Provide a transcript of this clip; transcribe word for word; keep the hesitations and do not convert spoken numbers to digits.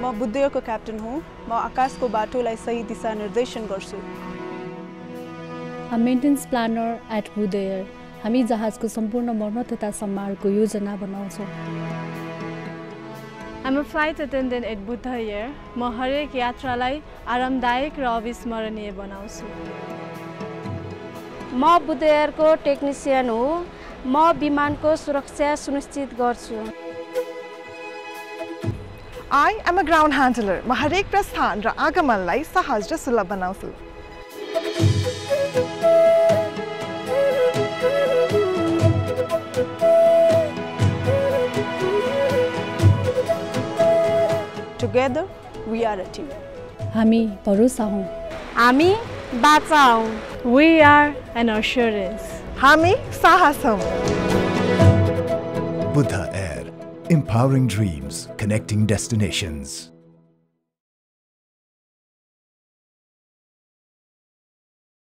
म बुद्धेयरको क्याप्टन हुँ। म आकाशको बाटोलाई सही दिशा निर्देशन गर्छु। I'm maintenance planner at Budheyer. हामी जहाजको सम्पूर्ण मर्मत तथा सम्हारको योजना बनाउँछौँ। I'm a flight attendant at Budheyer. म हरेक यात्रालाई आरामदायक र अविस्मरणीय बनाउँछु। म बुद्धेयरको टेक्निशियन हुँ। म विमानको सुरक्षा सुनिश्चित गर्छु। I am a ground handler. म हरेक प्रस्थान र आगमनलाई सहज र सुलभ बनाउँछु। Together, we are a team. हामी भरोसा हौँ। हामी बाचा हौँ। We are an assurance. हामी साहस हौँ। Buddha Air, empowering dreams, connecting destinations.